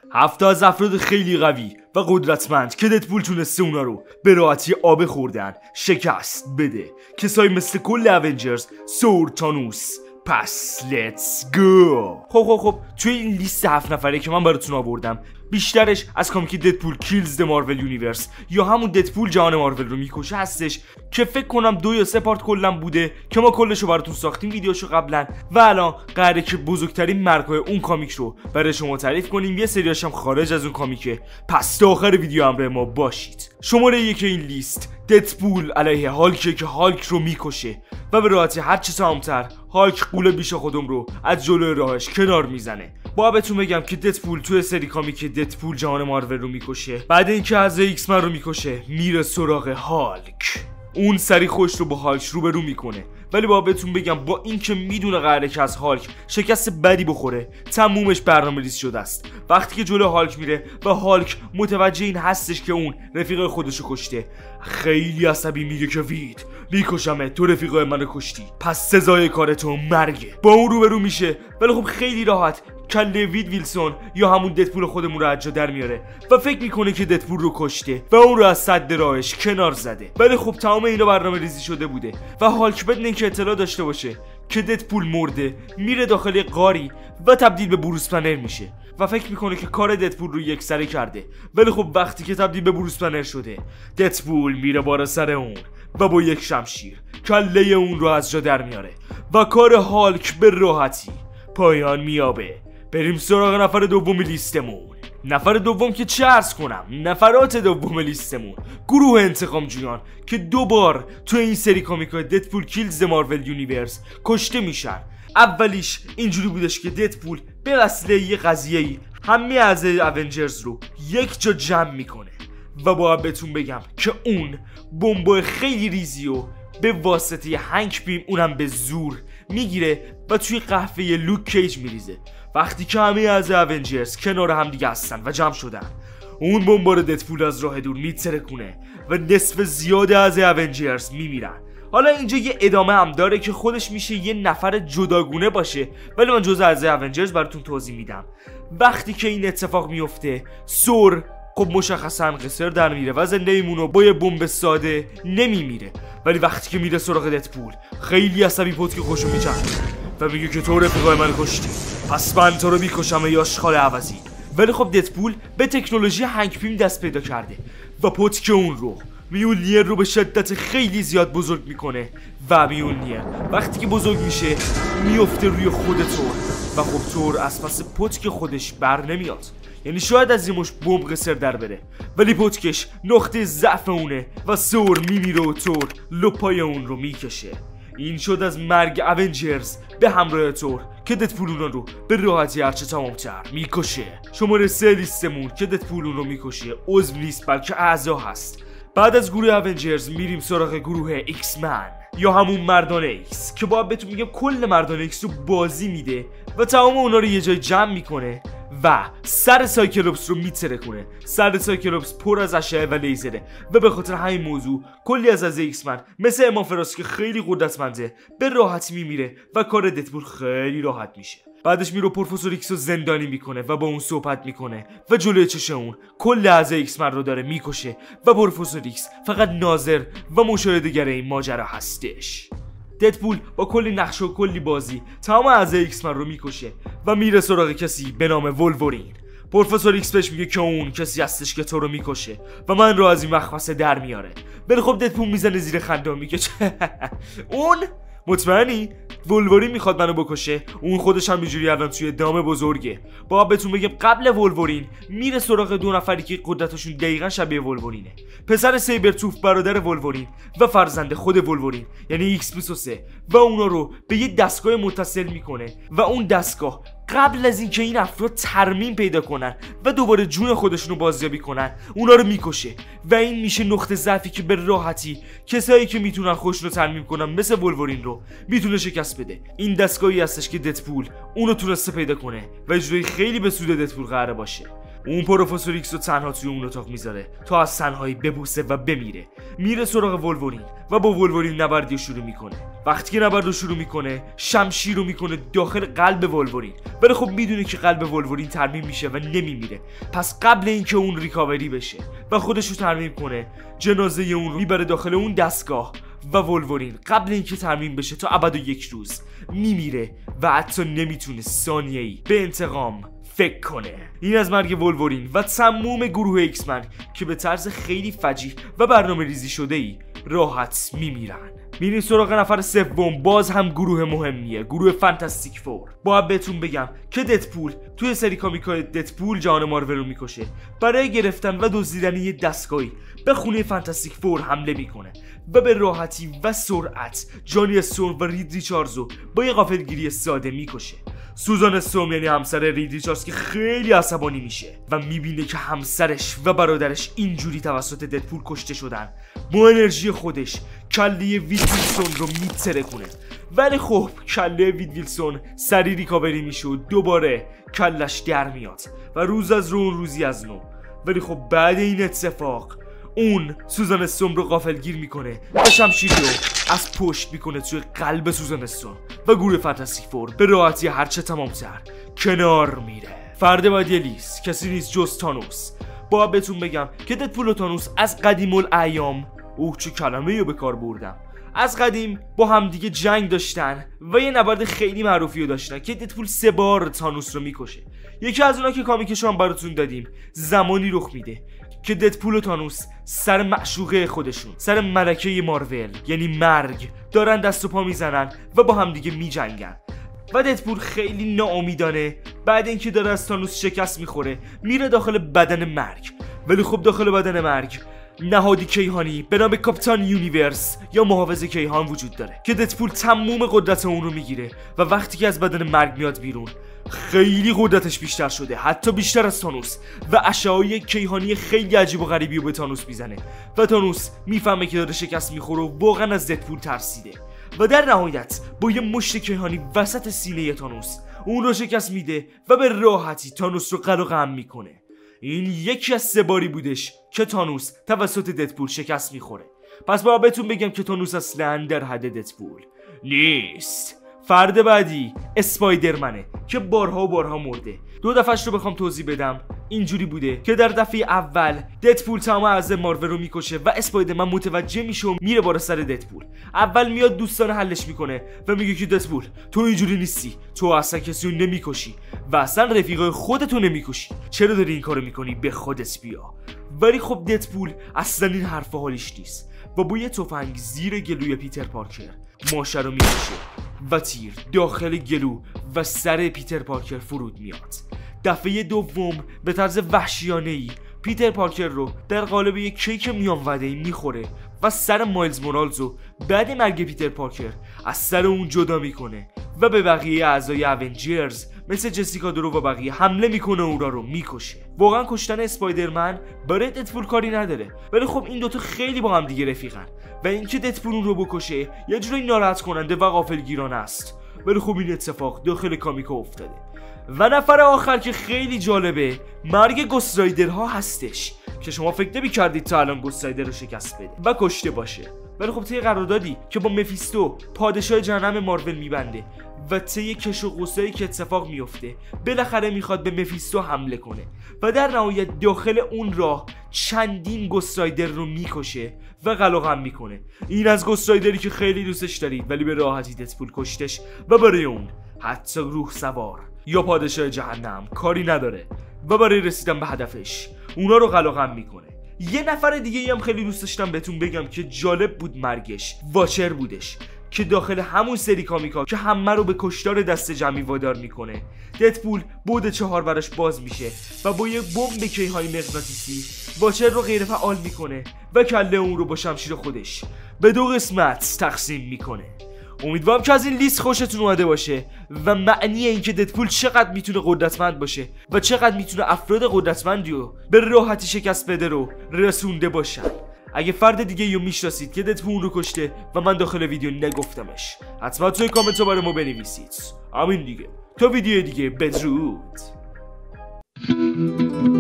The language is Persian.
7 از افراد خیلی قوی و قدرتمند که ددپول تونسته اونا رو به راحتی آب خوردن شکست بده. کسایی مثل کل اونجرز، ثور، تانوس. پس لیتس گو. خب توی این لیست 7 نفره که من براتون آوردم بیشترش از کامیک ددپول کیلز د مارول یونیورس یا همون ددپول جهان مارول رو میکشه هستش که فکر کنم 2 یا 3 پارت کلا بوده که ما کلشو براتون ساختیم ویدیوشو قبلا و الان قراره که بزرگترین مرگ‌های اون کامیک رو برای شما تعریف کنیم. یه سریاش هم خارج از اون کامیکه، پس تا آخر ویدیو همراه ما باشید. شماره 1 این لیست ددپول علیه هالک که هالک رو میکشه و به راحتی هر چه سامتر هالک قوله بیش خودم رو از جلوی راهش کنار میزنه. با بهتون بگم که ددپول توی سری کامیک ددپول جهان مارول رو میکشه، بعد اینکه از ایکس من رو میکشه میره سراغ هالک. اون سری خوش رو با هالک روبرو میکنه، ولی با بهتون بگم با اینکه میدونه قراره که از هالک شکست بدی بخوره تمومش برنامه‌ریزی شده است. وقتی که جلو هالک میره و هالک متوجه این هستش که اون رفیق خودشو کشته، خیلی عصبی میگه که وید میکشمه، تو رفیقای منو کشتی، پس سزای کار تو مرگه. با اون روبرو میشه، ولی خب خیلی راحت کله وید ویلسون یا همون ددپول خودمون رو از جا در میاره و فکر میکنه که ددپول رو کشته و اون رو از سد راهش کنار زده. ولی خب تمام اینا برنامه ریزی شده بوده و هالک بدون اینکه اطلاع داشته باشه که ددپول مرده میره داخل غاری و تبدیل به بروس بنر میشه و فکر میکنه که کار ددپول رو یکسره کرده. ولی خب وقتی که تبدیل به بروس بنر شده ددپول میره بالا سر اون و با یک شمشیر کله اون رو از جا در میاره و کار هالک به راحتی پایان میابه. بریم سراغ نفر دوم لیستمون. نفر دوم که چه عرض کنم، نفرات دوم لیستمون گروه انتقام جویان که 2 بار تو این سری کامیکای ددپول کیلز د مارول یونیورس کشته میشن. اولیش اینجوری بودش که ددپول به وسیله یه قضیه‌ای همه اعضای اونجرز رو یک جا جمع میکنه و باید بهتون بگم که اون بمب خیلی ریزی و به واسطه هنگ بیم اونم به زور میگیره و توی قهوه لوک کیج میریزه. وقتی که همه از اونجرز کنار هم دیگه هستن و جمع شدن، اون بمبار ددپول از راه دور میترکونه و نصف زیاد از اونجرز میمیرن. حالا اینجا یه ادامه هم داره که خودش میشه یه نفر جداگونه باشه، ولی من جزء از اونجرز براتون توضیح میدم. وقتی که این اتفاق میفته ثور خب مشخصا قصر در میره و زنده میمونه، با یه بمب ساده نمیمیره. ولی وقتی که میره سراغ ددپول خیلی عصبی پتک خوشو میچرخه و میگه که تو رفیقای من کشتی، پس من تو رو میکشم یا آشغال عوضی. ولی خب ددپول به تکنولوژی هنگ پیم دست پیدا کرده و پتک اون رو میولنیر رو به شدت خیلی زیاد بزرگ میکنه و میولنیر وقتی که بزرگ میشه میفته روی خود تور و خب تور از پس پتک خودش بر نمیاد. یعنی شاید از این مش بمب قصر در بره، ولی پتکش نقطه ضعف اونه و ثور میمیره و تور لپای اون رو میکشه. این شد از مرگ اونجرز به همراه تور که ددپول اونا رو به راحتی هرچه تمامتر میکشه. شماره 3 لیستمون که ددپول اون رو میکشه عضو نیست بلکه اعضا هست. بعد از گروه اونجرز میریم سراغ گروه ایکس من یا همون مردان ایکس که باید بهتون میگم کل مردان ایکس رو بازی میده و تمام اونا رو یه جای جمع میکنه و سر سایکلوپس رو میترکونه. سر سایکلوپس پر از اشعه و لیزره و به خاطر همین موضوع کلی از ایکس من مثل امافراس که خیلی قدرتمنده به راحتی میمیره و کار ددپول خیلی راحت میشه. بعدش میره پروفسور ایکس رو زندانی میکنه و با اون صحبت میکنه و جلوی چشم اون کل از ایکس من رو داره میکشه و پروفسور ایکس فقط ناظر و مشاهده‌گر این ماجرا هستش. ددپول با کلی نقشه و کلی بازی تمام اعضای ایکس من رو میکشه و میره سراغ کسی به نام ولورین. پروفسور ایکس بهش میگه که اون کسی هستش که تو رو میکشه و من رو از این مخمسه در میاره. ولی خب ددپول میزنه زیر خنده و میگه اون مطمئنی؟ ولورین میخواد منو بکشه؟ اون خودش هم اینجوری الان توی دام بزرگه. با بهتون بگم قبل ولورین میره سراغ 2 نفری که قدرتشون دقیقا شبیه ولورینه. پسر سیبرتوف برادر ولورین و فرزند خود ولورین یعنی ایکس 23 و اونا رو به یه دستگاه متصل میکنه و اون دستگاه قبل از اینکه این افراد ترمیم پیدا کنن و دوباره جون خودشون رو بازیابی کنن اونا رو میکشه و این میشه نقطه ضعفی که به راحتی کسایی که میتونن خودشون رو ترمیم کنن مثل ولورین رو میتونه شکست بده. این دستگاهی هستش که ددپول اونو تونسته پیدا کنه و اجرای خیلی به سود ددپول قراره باشه. اون پروفسور ایکس رو تنها توی اون اتاق میذاره تا از تنهایی ببوسه و بمیره. میره سراغ ولورین و با ولورین نبردی شروع میکنه. وقتی که نبرد رو شروع میکنه شمشیر رو میکنه داخل قلب ولورین، ولی خب میدونه که قلب ولورین ترمیم میشه و نمیمیره. پس قبل اینکه اون ریکاوری بشه و خودش رو ترمیم کنه، جنازه اون رو میبره داخل اون دستگاه و ولورین قبل اینکه ترمیم بشه تا ابد و یک روز میمیره و حتی نمیتونه ثانیه‌ای به انتقام فکر کنه. این از مرگ ولورین و تموم گروه ایکس من که به طرز خیلی فجیع و برنامه ریزی شده ای راحت میمیرن. میریم سراغ نفر سوم، باز هم گروه مهمیه، گروه فانتاستیک فور. باید بهتون بگم که ددپول توی سری کامیکای ددپول جهان مارول رو میکشه. برای گرفتن و دزدیدن یه دستگاهی به خونه فانتاستیک فور حمله میکنه و به راحتی و سرعت جانی استورم و رید ریچاردز رو با یه غافلگیری ساده میکشه. سوزان استورم یعنی همسر رید ریچاردز که خیلی عصبانی میشه و میبینه که همسرش و برادرش اینجوری توسط ددپول کشته شدن، با انرژی خودش کله وید ویلسون رو میترکونه. ولی خب کله وید ویلسون سری ریکاوری میشه و دوباره کلش در میاد و روز از رو روزی از نو. ولی خب بعد این اتفاق اون سوزان استورم رو غافلگیر میکنه و شمشیر رو از پشت میکنه توی قلب سوزان استورم و گروه فانتاستیک فور به راحتی هرچه تمامتر کنار میره. فرد بعدی لیست کسی نیست جز تانوس. باید بهتون بگم که ددپول و تانوس از قدیم الایام، چه کلمه‌ای رو به کار بردم، از قدیم با همدیگه جنگ داشتن و یه نبرد خیلی معروفی رو داشتن که ددپول 3 بار تانوس رو میکشه. یکی از اونا که کامیکش هم براتون دادیم زمانی رخ میده که ددپول و تانوس سر معشوقه خودشون، سر ملکه مارول یعنی مرگ، دارن دست و پا میزنن و با همدیگه میجنگن و ددپول خیلی ناامیدانه بعد اینکه داره از تانوس شکست میخوره میره داخل بدن مرگ. ولی خب داخل بدن مرگ نهادی کیهانی به نام کاپیتان یونیورس یا محافظ کیهان وجود داره که ددپول تموم قدرت اون رو میگیره و وقتی که از بدن مرگ میاد بیرون خیلی قدرتش بیشتر شده، حتی بیشتر از تانوس، و اشعه‌های کیهانی خیلی عجیب و غریبی رو به تانوس میزنه و تانوس میفهمه که داره شکست میخوره و واقعا از ددپول ترسیده و در نهایت با یه مشت کیهانی وسط سینه تانوس اون رو شکست میده و به راحتی تانوس رو قلقم میکنه. این یکی از 3 باری بودش که تانوس توسط ددپول شکست میخوره. پس باید بهتون بگم که تانوس اصلا در حد ددپول نیست. فرد بعدی اسپایدرمنه که بارها و بارها مرده. 2 دفعهش رو بخوام توضیح بدم اینجوری بوده که در دفعه اول ددپول تمام اعضای مارول رو میکشه و اسپایدرمن متوجه میشه و میره بالا سر ددپول. اول میاد دوستانه حلش میکنه و میگه که ددپول تو اینجوری نیستی، تو اصلا کسی رو نمیکشی و اصلا رفیقای خودتو نمیکشی، چرا داری این کارو میکنی، به خودت بیا. ولی خب ددپول اصلا این حرفا حالیش نیست و با یه تفنگ زیر گلوی پیتر پارکر ماشه رو میکشه و تیر داخل گلو و سر پیتر پارکر فرود میاد. دفعه دوم به طرز وحشیانه‌ای پیتر پارکر رو در قالب یک کیک میان وعده‌ای میخوره و سر مایلز مورالز رو بعد مرگ پیتر پارکر از سر اون جدا میکنه و به بقیه اعضای اونجرز مثل جسیکا درو و بقیه حمله میکنه و اونا رو میکشه. واقعا کشتن اسپایدرمن برای ددپول کاری نداره، ولی خب این دوتا خیلی با هم دیگه رفیقن و اینکه ددپول اون رو بکشه یه جوری ناراحت کننده و غافلگیرانه است. ولی خب این اتفاق داخل کامیکا افتاده. و نفر آخر که خیلی جالبه مرگ گست رایدرها هستش که شما فکر نمی‌کردید تا الان گست رایدر رو شکست بده و کشته باشه. ولی خب طی قراردادی که با مفیستو پادشاه جهنم مارول میبنده و طی کش و قوسایی که اتفاق میفته بالاخره میخواد به مفیستو حمله کنه و در نهایت داخل اون راه چندین گست رایدر رو میکشه و قلقم میکنه. این از گست رایدری که خیلی دوستش دارید ولی به راحتی ددپول کشتش و برای اون حتی روح سوار یا پادشاه جهنم کاری نداره و برای رسیدن به هدفش اونا رو قلقم میکنه. یه نفر دیگه هم خیلی دوست داشتم بهتون بگم که جالب بود مرگش، واچر بودش که داخل همون سری کامیکا که همه رو به کشتار دست جمعی وادار میکنه ددپول بعد 4 براش باز میشه و با یه بمب کیهانی مغناطیسی واچر رو غیر فعال میکنه و کله اون رو با شمشیر خودش به 2 قسمت تقسیم میکنه. امیدوارم که از این لیست خوشتون اومده باشه و معنی این که ددپول چقدر میتونه قدرتمند باشه و چقدر میتونه افراد قدرتمندی رو به راحتی شکست بده رو رسونده باشن. اگه فرد دیگه رو میشناسید که ددپول رو کشته و من داخل ویدیو نگفتمش حتما توی کامنت ها برای ما بنویسید. همین دیگه، تا ویدیو دیگه بدرود.